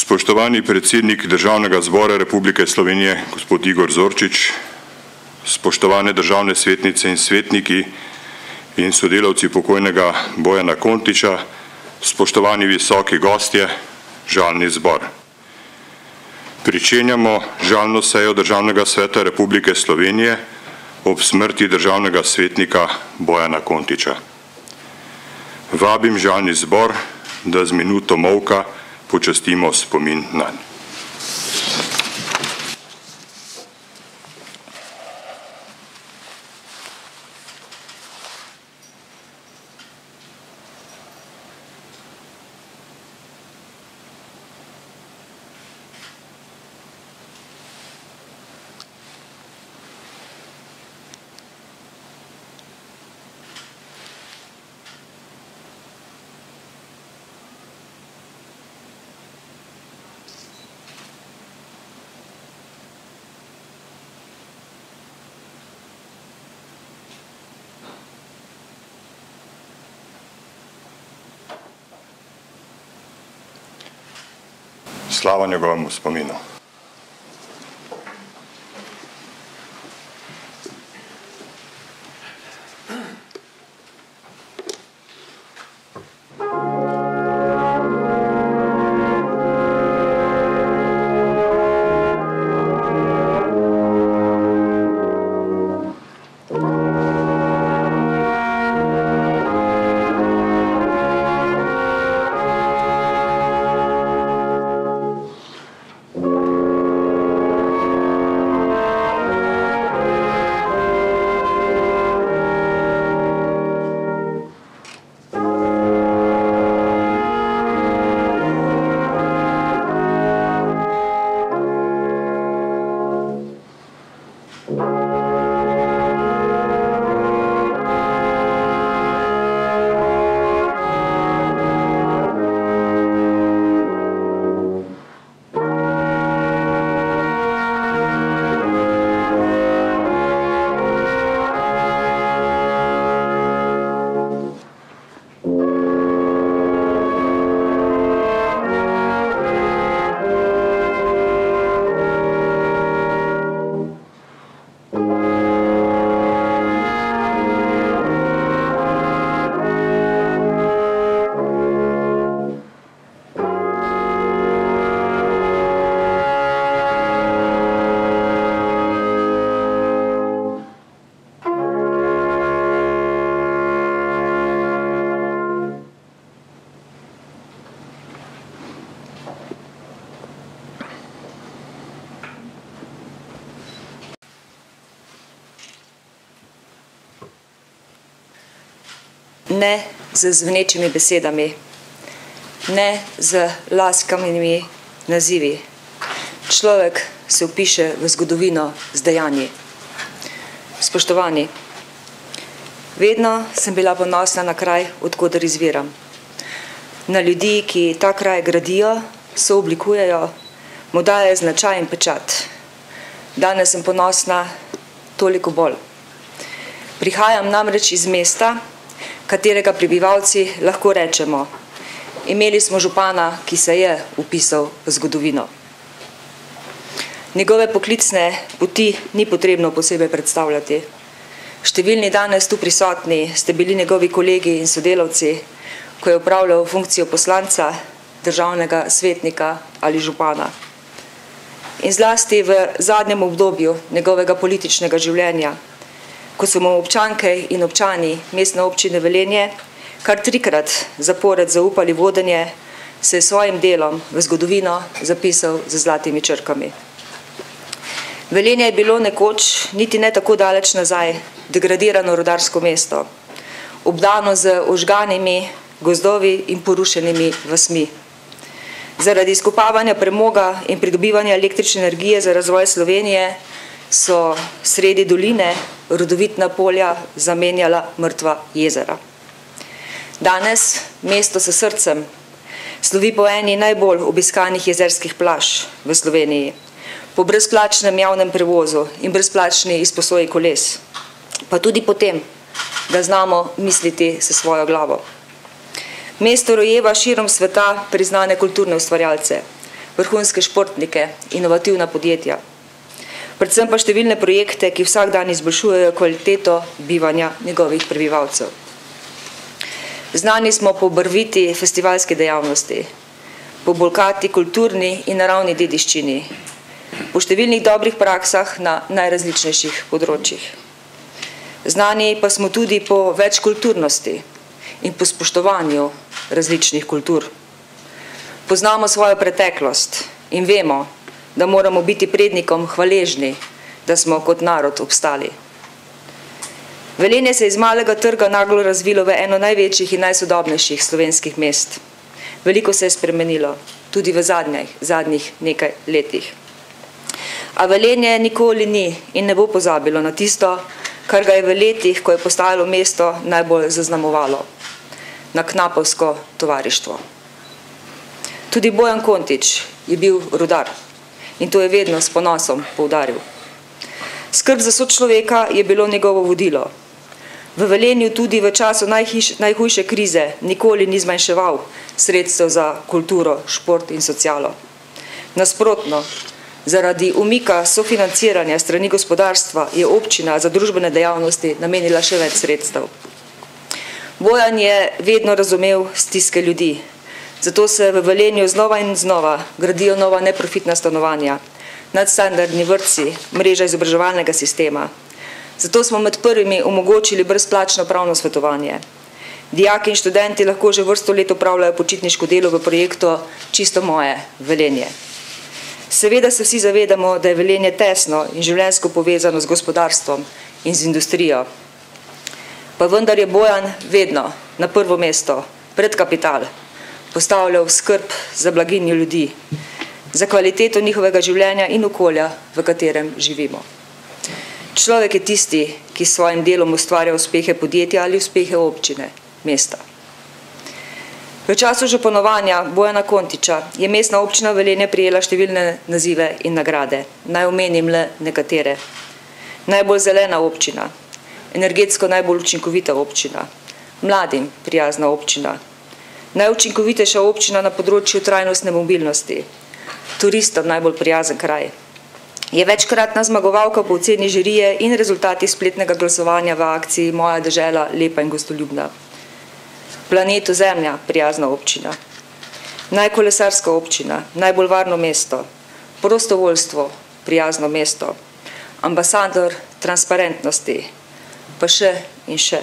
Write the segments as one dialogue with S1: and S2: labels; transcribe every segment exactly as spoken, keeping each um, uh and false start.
S1: Spoštovani predsednik Državnega zbora Republike Slovenije, gospod Igor Zorčič, spoštovane državne svetnice in svetniki in sodelavci pokojnega Bojana Kontiča, spoštovani visoki gostje, žalni zbor. Pričenjamo žalno sejo Državnega sveta Republike Slovenije ob smrti državnega svetnika Bojana Kontiča. Vabim žalni zbor, da z minuto molka počastimo spomin nanj. Slava njegovemu spominu.
S2: Ne z zvonečimi besedami, ne z laskavimi nazivi. Človek se vpiše v zgodovino z dejanji. Spoštovani, vedno sem bila ponosna na kraj, odkoder izviram. Na ljudi, ki ta kraj gradijo, sooblikujejo, mu dajejo značaj in pečat. Danes sem ponosna toliko bolj. Prihajam namreč iz mesta, katerega prebivalci lahko rečemo, imeli smo župana, ki se je vpisal v zgodovino. Njegove poklicne poti ni potrebno posebej predstavljati. Številni danes tu prisotni ste bili njegovi kolegi in sodelavci, ko je opravljal funkcijo poslanca, državnega svetnika ali župana. In zlasti v zadnjem obdobju njegovega političnega življenja, ko so mu občanke in občani mestne občine Velenje kar trikrat zapored zaupali vodenje, se je svojim delom v zgodovino zapisal z zlatimi črkami. Velenje je bilo nekoč, niti ne tako daleč nazaj, degradirano rudarsko mesto, obdano z ožganimi gozdovi in porušenimi vasmi. Zaradi izkopavanja premoga in pridobivanja električne energije za razvoj Slovenije so sredi doline rodovitna polja zamenjala mrtva jezera. Danes mesto s srcem slovi po eni najbolj obiskanih jezerskih plaž v Sloveniji, po brezplačnem javnem prevozu in brezplačni izposoji koles, pa tudi po tem, da znamo misliti s svojo glavo. Mesto rojeva širom sveta priznane kulturne ustvarjalce, vrhunske športnike, inovativna podjetja. Predvsem pa številne projekte, ki vsak dan izboljšujejo kvaliteto bivanja njegovih prebivalcev. Znani smo po barviti festivalski dejavnosti, po bogati kulturni in naravni dediščini, po številnih dobrih praksah na najrazličnejših področjih. Znani pa smo tudi po večkulturnosti in po spoštovanju različnih kultur. Poznamo svojo preteklost in vemo, da moramo biti prednikom hvaležni, da smo kot narod obstali. Velenje se je iz malega trga naglo razvilo v eno največjih in najsodobnejših slovenskih mest. Veliko se je spremenilo, tudi v zadnjih, zadnjih nekaj letih. A Velenje nikoli ni in ne bo pozabilo na tisto, kar ga je v letih, ko je postajalo mesto, najbolj zaznamovalo, na knapovsko tovarištvo. Tudi Bojan Kontič je bil rudar in to je vedno s ponosom poudaril. Skrb za sočloveka je bilo njegovo vodilo. V Velenju tudi v času najhiš, najhujše krize nikoli ni zmanjševal sredstev za kulturo, šport in socialo. Nasprotno, zaradi umika sofinanciranja strani gospodarstva je občina za družbene dejavnosti namenila še več sredstev. Bojan je vedno razumel stiske ljudi, zato se v Velenju znova in znova gradijo nova neprofitna stanovanja, nadstandardni vrtci, mreža izobraževalnega sistema. Zato smo med prvimi omogočili brezplačno pravno svetovanje. Dijaki in študenti lahko že vrsto let opravljajo počitniško delo v projektu Čisto moje Velenje. Seveda se vsi zavedamo, da je Velenje tesno in življenjsko povezano z gospodarstvom in z industrijo. Pa vendar je Bojan vedno na prvo mesto pred kapital postavljal skrb za blaginjo ljudi, za kvaliteto njihovega življenja in okolja, v katerem živimo. Človek je tisti, ki s svojim delom ustvarja uspehe podjetja ali uspehe občine, mesta. V času županovanja Bojana Kontiča je mestna občina Velenje prijela številne nazive in nagrade. Naj omenim le nekatere. Najbolj zelena občina, energetsko najbolj učinkovita občina, mladim prijazna občina, najučinkovitejša občina na področju trajnostne mobilnosti, turistom najbolj prijazen kraj. Je večkratna zmagovalka po oceni žirije in rezultati spletnega glasovanja v akciji Moja dežela lepa in gostoljubna. Planetu Zemlja prijazna občina, najkolesarska občina, najbolj varno mesto, prostovoljstvo prijazno mesto, ambasador transparentnosti, pa še in še.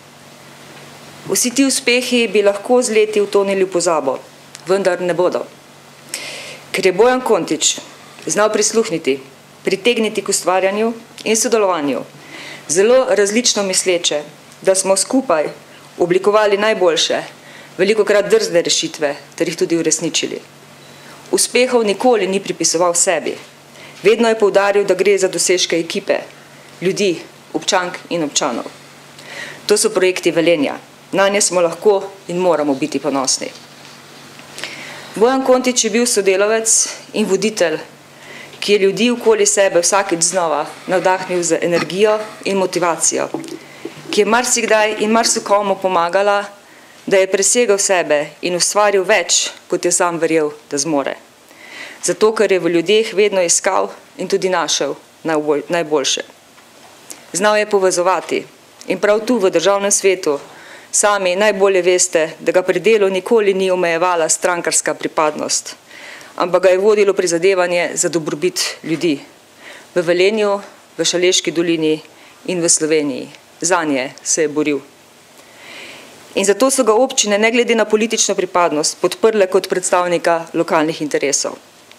S2: Vsi ti uspehi bi lahko z leti utonili v pozabo, vendar ne bodo. Ker je Bojan Kontič znal prisluhniti, pritegniti k ustvarjanju in sodelovanju, zelo različno misleče, da smo skupaj oblikovali najboljše, velikokrat drzne rešitve, ter jih tudi uresničili. Uspehov nikoli ni pripisoval sebi. Vedno je poudaril, da gre za dosežke ekipe, ljudi, občank in občanov. To so projekti Velenja. Nanje smo lahko in moramo biti ponosni. Bojan Kontič je bil sodelavec in voditelj, ki je ljudi okoli sebe vsakič znova navdahnil z energijo in motivacijo, ki je marsikdaj in marsikomu pomagala, da je presegal sebe in ustvaril več, kot je sam verjel, da zmore. Zato, ker je v ljudeh vedno iskal in tudi našel najboljše. Znal je povezovati in prav tu v državnem svetu sami najbolje veste, da ga pri delu nikoli ni omejevala strankarska pripadnost, ampak ga je vodilo prizadevanje za dobrobit ljudi v Velenju, v Šaleški dolini in v Sloveniji. Zanje se je boril. In zato so ga občine, ne glede na politično pripadnost, podprle kot predstavnika lokalnih interesov.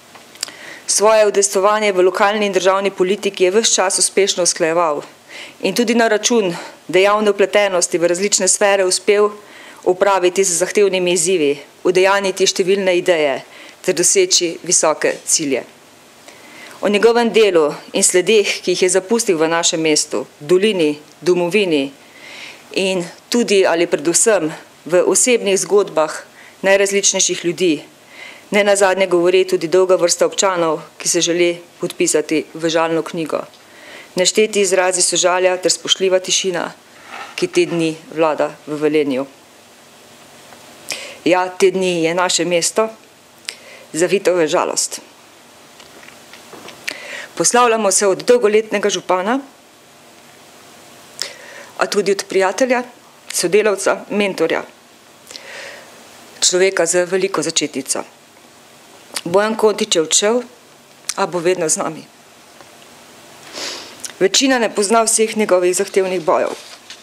S2: Svoje udejstvovanje v lokalni in državni politiki je ves čas uspešno usklajeval in tudi na račun dejavne vpletenosti v različne sfere uspel upraviti z zahtevnimi izzivi, udejanjiti številne ideje ter doseči visoke cilje. O njegovem delu in sledeh, ki jih je zapustil v našem mestu, dolini, domovini in tudi ali predvsem v osebnih zgodbah najrazličnejših ljudi, ne nazadnje govori tudi dolga vrsta občanov, ki se želi podpisati v žalno knjigo. Nešteti izrazi sožalja ter spoštljiva tišina, ki te dni vlada v Velenju. Ja, te dni je naše mesto, zavito v žalost. Poslavljamo se od dolgoletnega župana, a tudi od prijatelja, sodelavca, mentorja, človeka z veliko začetnico. Bojan Kontič je odšel, a bo vedno z nami. Večina ne pozna vseh njegovih zahtevnih bojev.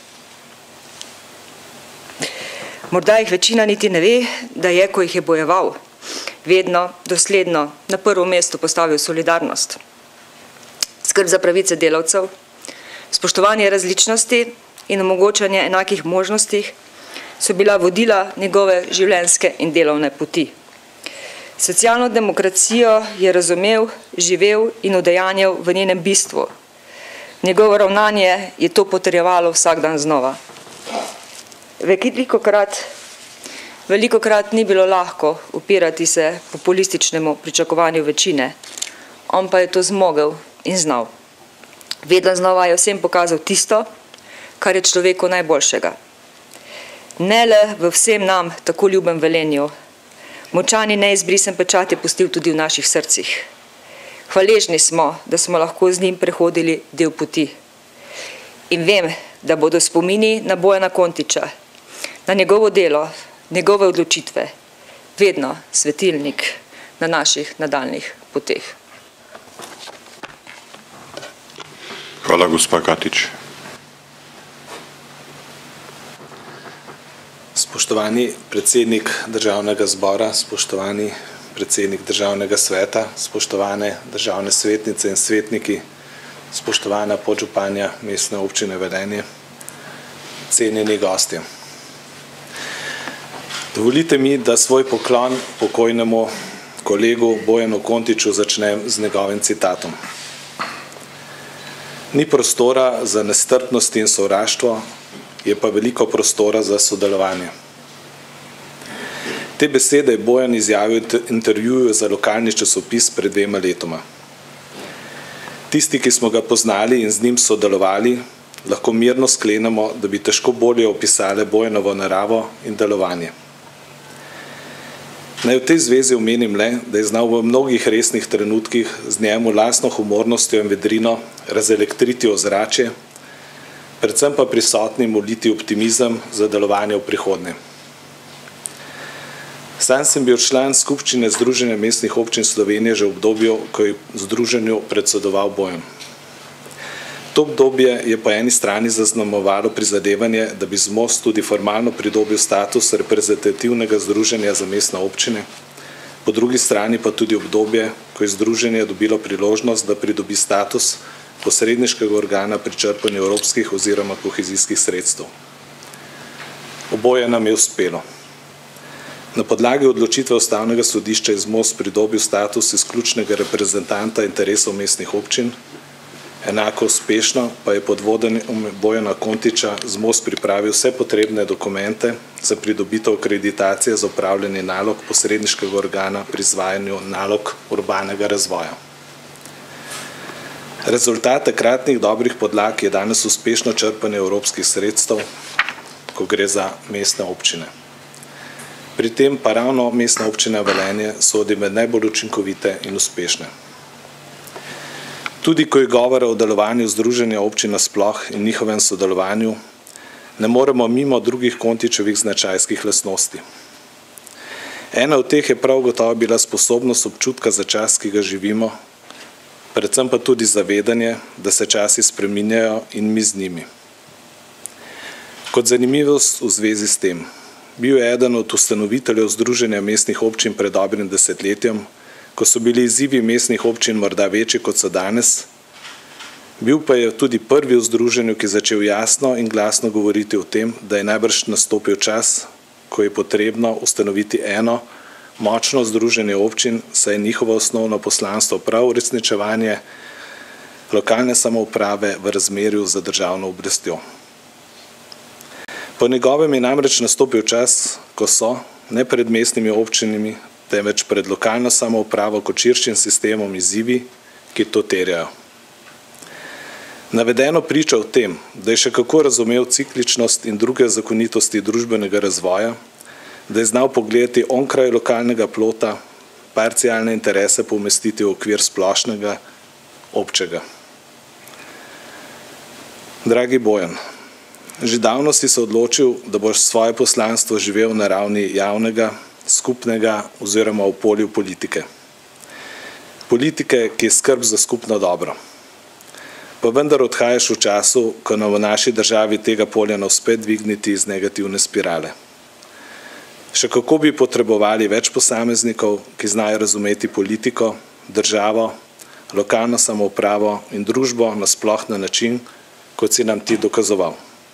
S2: Morda jih večina niti ne ve, da je, ko jih je bojeval, vedno, dosledno, na prvo mesto postavil solidarnost, skrb za pravice delavcev, spoštovanje različnosti in omogočanje enakih možnostih so bila vodila njegove življenjske in delovne poti. Socialno demokracijo je razumel, živel in udejanjal v njenem bistvu. Njegovo ravnanje je to potrjevalo vsak dan znova. Velikokrat, velikokrat ni bilo lahko upirati se populističnemu pričakovanju večine, on pa je to zmogel in znal. Vedno znova je vsem pokazal tisto, kar je človeku najboljšega. Ne le v vsem nam tako ljubem Velenju, močan in neizbrisen pečat je pustil tudi v naših srcih. Hvaležni smo, da smo lahko z njim prehodili del poti. In vem, da bodo spomini na Bojana Kontiča, na njegovo delo, njegove odločitve, vedno svetilnik na naših nadaljnih poteh.
S1: Hvala, gospa Katič.
S3: Spoštovani predsednik Državnega zbora, spoštovani predsednik Državnega sveta, spoštovane državne svetnice in svetniki, spoštovana podžupanja Mestne občine Velenje, cenjeni gostje. Dovolite mi, da svoj poklon pokojnemu kolegu Bojanu Kontiču začnem z njegovim citatom. Ni prostora za nestrpnost in sovraštvo, je pa veliko prostora za sodelovanje. Te besede je Bojan izjavil v intervjuju za lokalni časopis pred dvema letoma. Tisti, ki smo ga poznali in z njim sodelovali, lahko mirno sklenemo, da bi težko bolje opisali Bojanovo naravo in delovanje. Naj v tej zvezi omenim le, da je znal v mnogih resnih trenutkih z njemu lastno humornostjo in vedrino razelektriti ozračje, predvsem pa prisotnim uliti optimizem za delovanje v prihodnje. Sam sem bil član skupščine Združenja mestnih občin Slovenije že v obdobju, ko je združenju predsedoval Bojan. To obdobje je po eni strani zaznamovalo prizadevanje, da bi ZMOS tudi formalno pridobil status reprezentativnega združenja za mestne občine, po drugi strani pa tudi obdobje, ko je združenje dobilo priložnost, da pridobi status posredniškega organa pri črpanju evropskih oziroma kohezijskih sredstev. Oboje nam je uspelo. Na podlagi odločitve Ustavnega sodišča je ZMOS pridobil status izključnega reprezentanta interesov mestnih občin, enako uspešno pa je pod vodenjem Bojana Kontiča ZMOS pripravil vse potrebne dokumente za pridobitev akreditacije za opravljanje nalog posredniškega organa pri izvajanju nalog urbanega razvoja. Rezultat takratnih dobrih podlag je danes uspešno črpanje evropskih sredstev, ko gre za mestne občine. Pri tem pa ravno Mestna občina Velenje sodi med najbolj učinkovite in uspešne. Tudi ko je govora o delovanju združenja občin nasploh in njihovem sodelovanju, ne moremo mimo drugih Kontičevih značajskih lastnosti. Ena od teh je prav gotovo bila sposobnost občutka za čas, ki ga živimo, predvsem pa tudi zavedanje, da se časi spreminjajo in mi z njimi. Kot zanimivost v zvezi s tem, bil je eden od ustanoviteljev Združenja mestnih občin pred dobrim desetletjem, ko so bili izzivi mestnih občin morda večji, kot so danes, bil pa je tudi prvi v združenju, ki je začel jasno in glasno govoriti o tem, da je najbrž nastopil čas, ko je potrebno ustanoviti eno močno združenje občin, saj je njihovo osnovno poslanstvo prav uresničevanje lokalne samouprave v razmerju z državno oblastjo. Po njegovem je namreč nastopil čas, ko so, ne pred mestnimi občinami, temveč pred lokalno samoupravo kot širšim sistemom izzivi, ki to terjajo. Navedeno priča o tem, da je še kako razumel cikličnost in druge zakonitosti družbenega razvoja, da je znal pogledati onkraj lokalnega plota, parcialne interese pomestiti v okvir splošnega, občega. Dragi Bojan, že davno si se odločil, da boš svoje poslanstvo živel na ravni javnega, skupnega oziroma v polju politike. Politike, ki je skrb za skupno dobro. Pa vendar odhajaš v času, ko nam v naši državi tega polja ne uspe dvigniti iz negativne spirale. Še kako bi potrebovali več posameznikov, ki znajo razumeti politiko, državo, lokalno samoupravo in družbo nasploh na način, kot si nam ti dokazoval.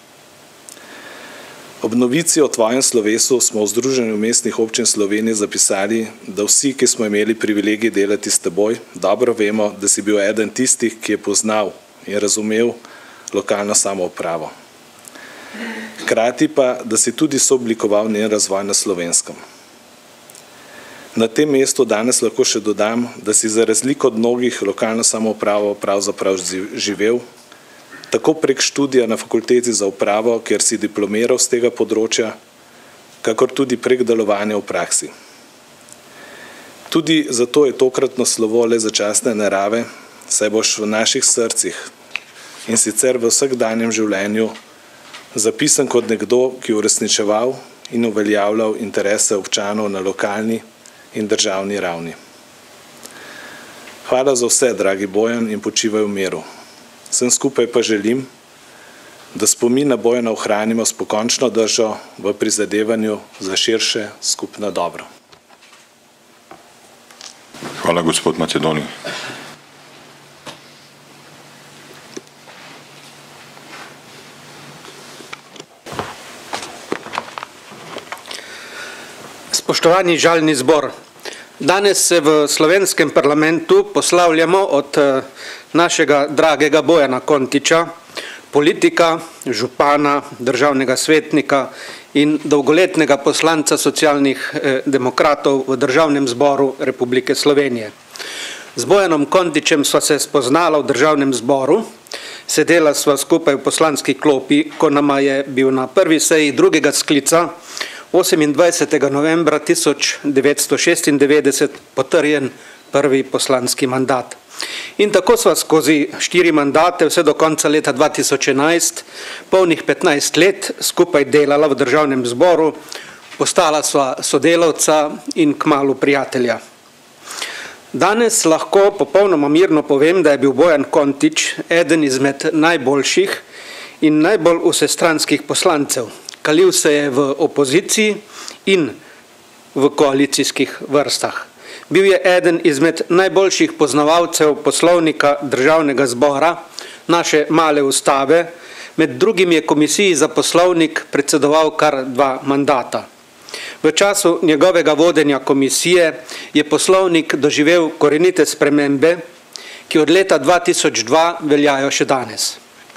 S3: Ob novici o tvojem slovesu smo v Združenju mestnih občin Slovenije zapisali, da vsi, ki smo imeli privilegij delati s teboj, dobro vemo, da si bil eden tistih, ki je poznal in razumel lokalno samoupravo. Hkrati pa, da si tudi sooblikoval njen razvoj na Slovenskem. Na tem mestu danes lahko še dodam, da si za razliko od mnogih lokalno samoupravo pravzaprav živel, tako prek študija na fakulteti za upravo, kjer si diplomiral z tega področja, kakor tudi prek delovanja v praksi. Tudi zato je tokratno slovo le začasne narave, saj boš v naših srcih in sicer v vsakdanjem življenju zapisan kot nekdo, ki je uresničeval in uveljavljal interese občanov na lokalni in državni ravni. Hvala za vse, dragi Bojan, in počivaj v miru. Vsem skupaj pa želim, da spomin na Bojana ohranimo s pokončno držo v prizadevanju za širše skupno dobro.
S1: Hvala, gospod Macedoni.
S4: Spoštovani žalni zbor, danes se v slovenskem parlamentu poslavljamo od našega dragega Bojana Kontiča, politika, župana, državnega svetnika in dolgoletnega poslanca socialnih demokratov v Državnem zboru Republike Slovenije. Z Bojanom Kontičem sva se spoznala v Državnem zboru, sedela sva skupaj v poslanski klopi, ko nama je bil na prvi seji drugega sklica osemindvajsetega novembra tisoč devetsto šestindevetdeset potrjen prvi poslanski mandat. In tako sva skozi štiri mandate vse do konca leta dva tisoč enajst, polnih petnajst let, skupaj delala v Državnem zboru, postala sva sodelavca in kmalu prijatelja. Danes lahko popolnoma mirno povem, da je bil Bojan Kontič eden izmed najboljših in najbolj vsestranskih poslancev. Kalil se je v opoziciji in v koalicijskih vrstah. Bil je eden izmed najboljših poznavalcev poslovnika Državnega zbora, naše male ustave, med drugim je komisiji za poslovnik predsedoval kar dva mandata. V času njegovega vodenja komisije je poslovnik doživel korenite spremembe, ki od leta dva tisoč dva veljajo še danes.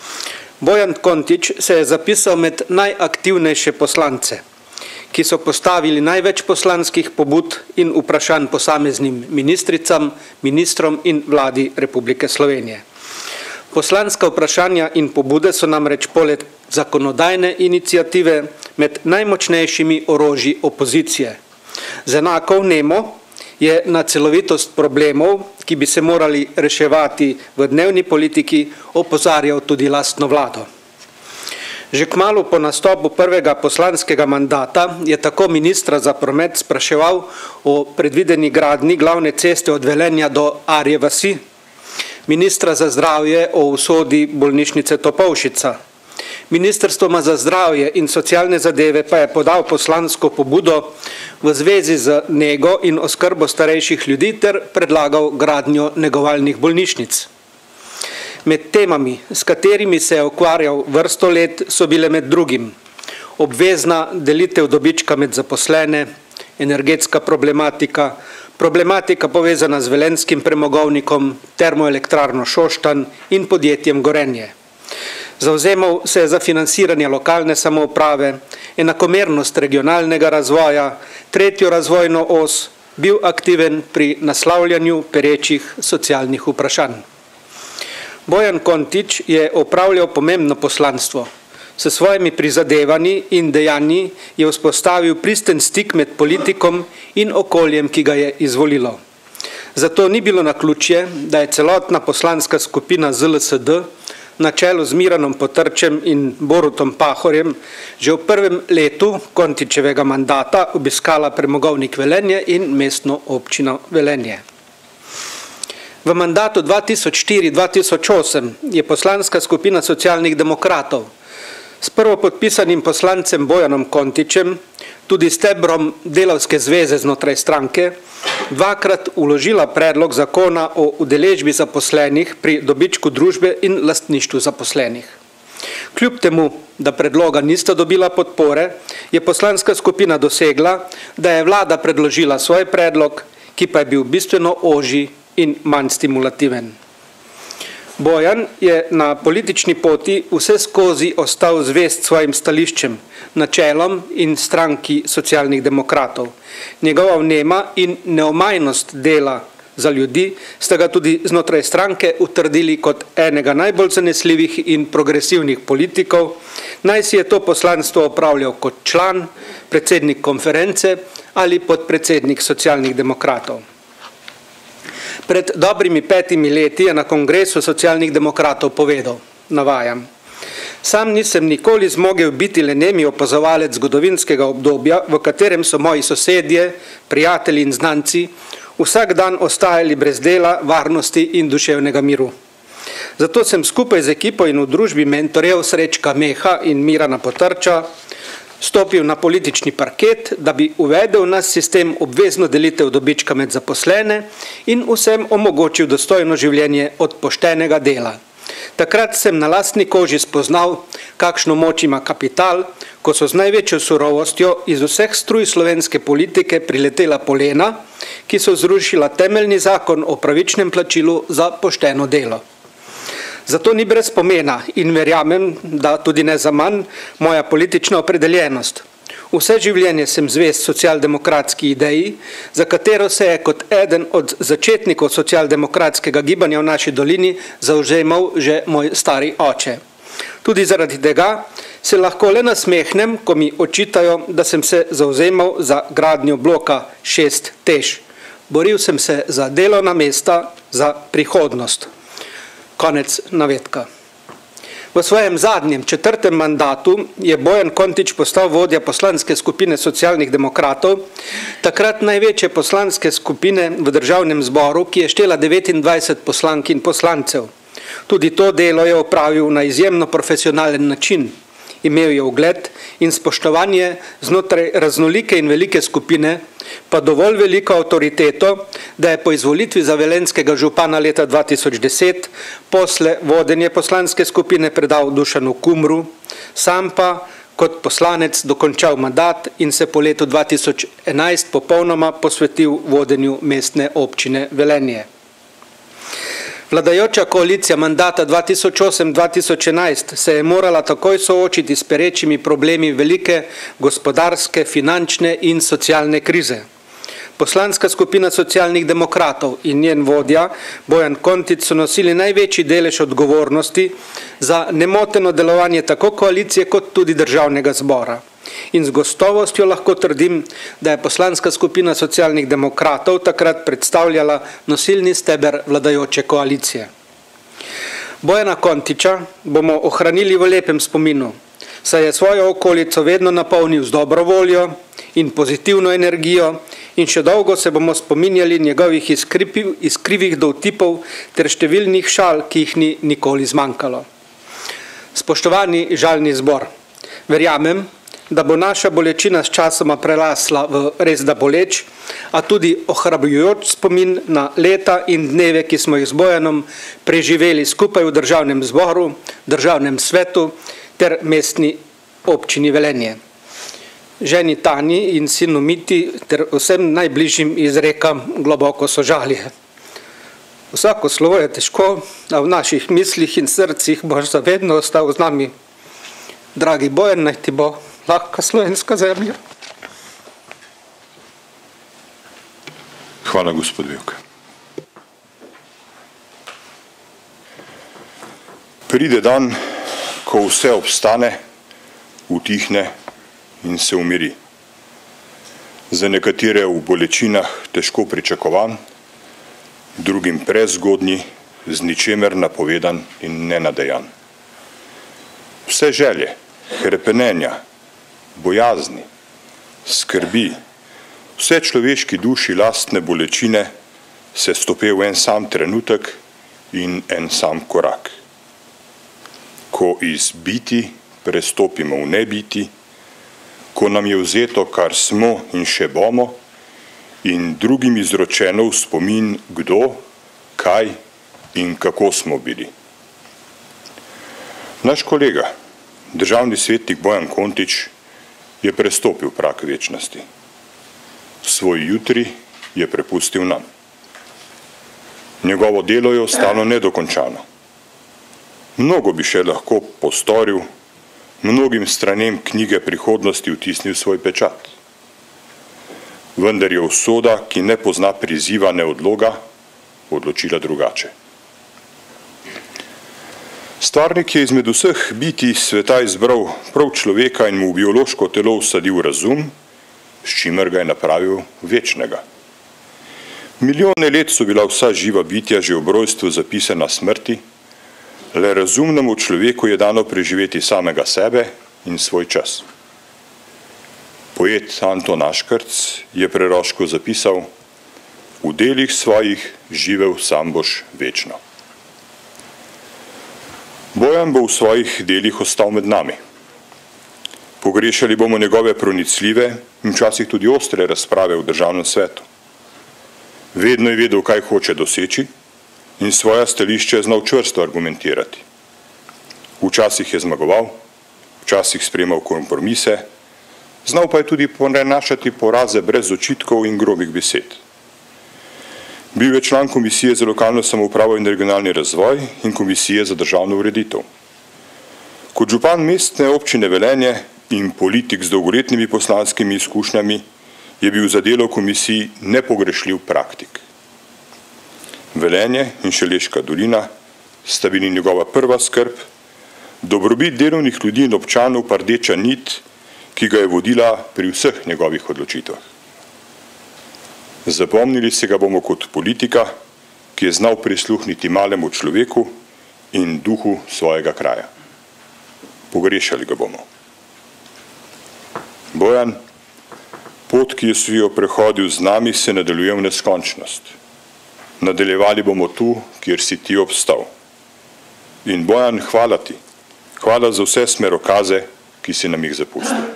S4: Bojan Kontič se je zapisal med najaktivnejše poslance, ki so postavili največ poslanskih pobud in vprašanj posameznim ministricam, ministrom in vladi Republike Slovenije. Poslanska vprašanja in pobude so namreč poleg zakonodajne iniciative med najmočnejšimi orožji opozicije. Z enako vnemo je na celovitost problemov, ki bi se morali reševati v dnevni politiki, opozarjal tudi lastno vlado. Že kmalu po nastopu prvega poslanskega mandata je tako ministra za promet spraševal o predvideni gradnji glavne ceste od Velenja do Arje vasi, ministra za zdravje o usodi bolnišnice Topolšica. Ministrstvo za zdravje in socialne zadeve pa je podal poslansko pobudo v zvezi z nego in oskrbo starejših ljudi ter predlagal gradnjo negovalnih bolnišnic. Med temami, s katerimi se je ukvarjal vrsto let, so bile med drugim obvezna delitev dobička med zaposlene, energetska problematika, problematika povezana z Velenjskim premogovnikom, termoelektrarno Šoštanj in podjetjem Gorenje. Zavzemal se je za financiranje lokalne samouprave, enakomernost regionalnega razvoja, tretjo razvojno os, bil aktiven pri naslavljanju perečih socialnih vprašanj. Bojan Kontič je opravljal pomembno poslanstvo. S svojimi prizadevanji in dejanji je vzpostavil pristen stik med politikom in okoljem, ki ga je izvolilo. Zato ni bilo naključje, da je celotna poslanska skupina Z L S D na čelu z Miranom Potrčem in Borutom Pahorjem že v prvem letu Kontičevega mandata obiskala Premogovnik Velenje in mestno občino Velenje. V mandatu dva tisoč štiri do dva tisoč osem je poslanska skupina Socialnih demokratov s prvopodpisanim poslancem Bojanom Kontičem, tudi stebrom delavske zveze znotraj stranke, dvakrat vložila predlog zakona o udeležbi zaposlenih pri dobičku družbe in lastništvu zaposlenih. Kljub temu, da predloga nista dobila podpore, je poslanska skupina dosegla, da je vlada predložila svoj predlog, ki pa je bil bistveno ožji in manj stimulativen. Bojan je na politični poti vse skozi ostal zvest svojim stališčem, načelom in stranki Socialnih demokratov. Njegova vnema in neomajnost dela za ljudi sta ga tudi znotraj stranke utrdili kot enega najbolj zanesljivih in progresivnih politikov, naj si je to poslanstvo opravljal kot član, predsednik konference ali podpredsednik Socialnih demokratov. Pred dobrimi petimi leti je na kongresu Socialnih demokratov povedal, navajam: Sam nisem nikoli zmogel biti le nemi opazovalec zgodovinskega obdobja, v katerem so moji sosedje, prijatelji in znanci vsak dan ostajali brez dela, varnosti in duševnega miru. Zato sem skupaj z ekipo in v družbi mentorjev Srečka Meha in Mirana Potrča stopil na politični parket, da bi uvedel nas sistem obvezno delitev dobička med zaposlene in vsem omogočil dostojno življenje od poštenega dela. Takrat sem na lastni koži spoznal, kakšno moč ima kapital, ko so z največjo surovostjo iz vseh struj slovenske politike priletela polena, ki so zrušila temeljni zakon o pravičnem plačilu za pošteno delo. Zato ni brez pomena in verjamem, da tudi ne za manj, moja politična opredeljenost. Vse življenje sem zvest socialdemokratski ideji, za katero se je kot eden od začetnikov socialdemokratskega gibanja v naši dolini zavzemal že moj stari oče. Tudi zaradi tega se lahko le nasmehnem, ko mi očitajo, da sem se zavzemal za gradnjo bloka šest Teš. Boril sem se za delovna mesta, za prihodnost. Konec navedka. V svojem zadnjem, četrtem mandatu je Bojan Kontič postal vodja poslanske skupine Socialnih demokratov, takrat največje poslanske skupine v državnem zboru, ki je štela devetindvajset poslank in poslancev. Tudi to delo je opravil na izjemno profesionalen način. Imel je ugled in spoštovanje znotraj raznolike in velike skupine, pa dovolj veliko avtoriteto, da je po izvolitvi za velenjskega župana leta dva tisoč deset posle vodenje poslanske skupine predal Dušanu Kumru, sam pa kot poslanec dokončal mandat in se po letu dva tisoč enajst popolnoma posvetil vodenju mestne občine Velenje. Vladajoča koalicija mandata dva tisoč osem do dva tisoč enajst se je morala takoj soočiti s perečimi problemi velike gospodarske, finančne in socialne krize. Poslanska skupina Socialnih demokratov in njen vodja Bojan Kontič so nosili največji delež odgovornosti za nemoteno delovanje tako koalicije kot tudi državnega zbora. In z gotovostjo lahko trdim, da je poslanska skupina Socialnih demokratov takrat predstavljala nosilni steber vladajoče koalicije. Bojana Kontiča bomo ohranili v lepem spominu, saj je svojo okolico vedno napolnil z dobro voljo in pozitivno energijo in še dolgo se bomo spominjali njegovih iskrivih dovtipov ter številnih šal, ki jih ni nikoli zmanjkalo. Spoštovani žalni zbor, verjamem, da bo naša bolečina s časoma prelasla v res da boleč, a tudi ohrabrujoč spomin na leta in dneve, ki smo jih z Bojanom preživeli skupaj v državnem zboru, državnem svetu ter mestni občini Velenje. Ženi Tanji in sinu Miti ter vsem najbližjim izrekam globoko sožalje. Vsako slovo je težko, a v naših mislih in srcih boš zavedno ostal z nami. Dragi Bojan, naj ti bo lahka slovenska zemlja.
S1: Hvala, gospod Vevk. Pride dan, ko vse obstane, utihne in se umiri. Za nekatere v bolečinah težko pričakovan, drugim prezgodnji, z ničemer napovedan in nenadejan. Vse želje, hrepenenja, bojazni, skrbi, vse človeški duši lastne bolečine se stope v en sam trenutek in en sam korak. Ko iz biti prestopimo v nebiti, ko nam je vzeto, kar smo in še bomo, in drugim izročeno v spomin, kdo, kaj in kako smo bili. Naš kolega, državni svetnik Bojan Kontič, je prestopil prag večnosti. Svoj jutri je prepustil nam. Njegovo delo je ostalo nedokončano. Mnogo bi še lahko postoril, mnogim stranem knjige prihodnosti vtisnil svoj pečat. Vendar je usoda, ki ne pozna priziva ne odloga, odločila drugače. Stvarnik je izmed vseh bitij sveta izbral prav človeka in mu v biološko telo vsadil razum, s čimer ga je napravil večnega. Milijone let so bila vsa živa bitja že ob rojstvu zapisana smrti, le razumnemu človeku je dano preživeti samega sebe in svoj čas. Poet Anton Aškrc je preroško zapisal: v delih svojih živel sam boš večno. Bojan bo v svojih delih ostal med nami. Pogrešali bomo njegove pronicljive in včasih tudi ostre razprave v državnem svetu. Vedno je vedel, kaj hoče doseči, in svoja stališče je znal čvrsto argumentirati. Včasih je zmagoval, včasih sprejemal kompromise, znal pa je tudi prenašati poraze brez očitkov in grobih besed. Bil je član Komisije za lokalno samoupravo in regionalni razvoj in Komisije za državno ureditev. Kot župan mestne občine Velenje in politik z dolgoletnimi poslanskimi izkušnjami je bil za delo v komisiji nepogrešljiv praktik. Velenje in Šaleška dolina sta bili njegova prva skrb, dobrobit delovnih ljudi in občanov pa rdeča nit, ki ga je vodila pri vseh njegovih odločitvah. Zapomnili se ga bomo kot politika, ki je znal prisluhniti malemu človeku in duhu svojega kraja. Pogrešali ga bomo. Bojan, pot, ki si jo prehodil z nami, se nadaljuje v neskončnost. Nadaljevali bomo tu, kjer si ti obstal. In Bojan, hvala ti. Hvala za vse smerokaze, ki si nam jih zapustil.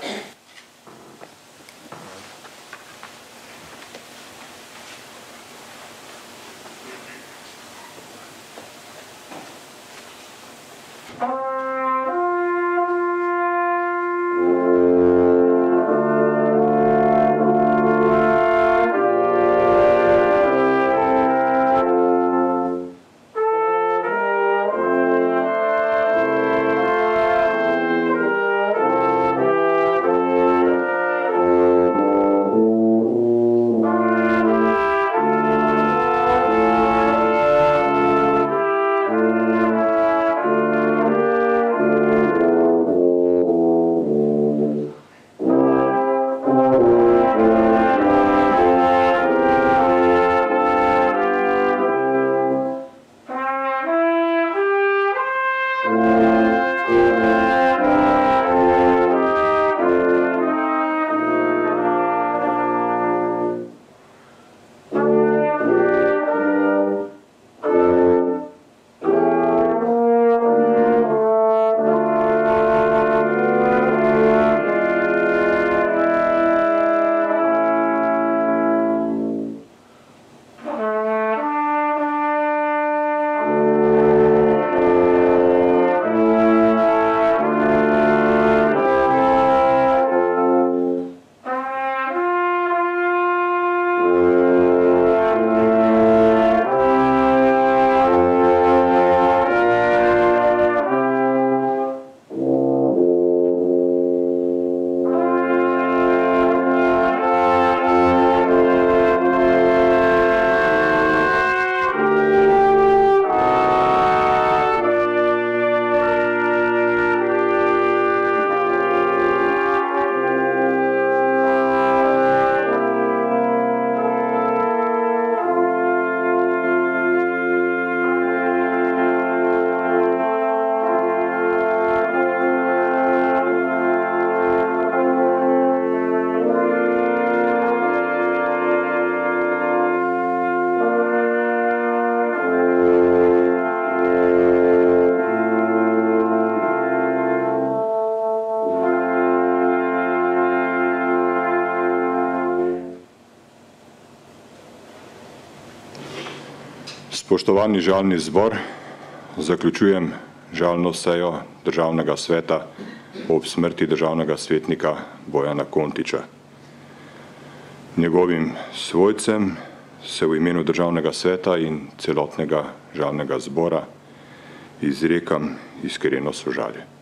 S1: Spoštovani žalni zbor, zaključujem žalno sejo Državnega sveta ob smrti državnega svetnika Bojana Kontiča. Njegovim svojcem se v imenu Državnega sveta in celotnega žalnega zbora izrekam iskreno sožalje.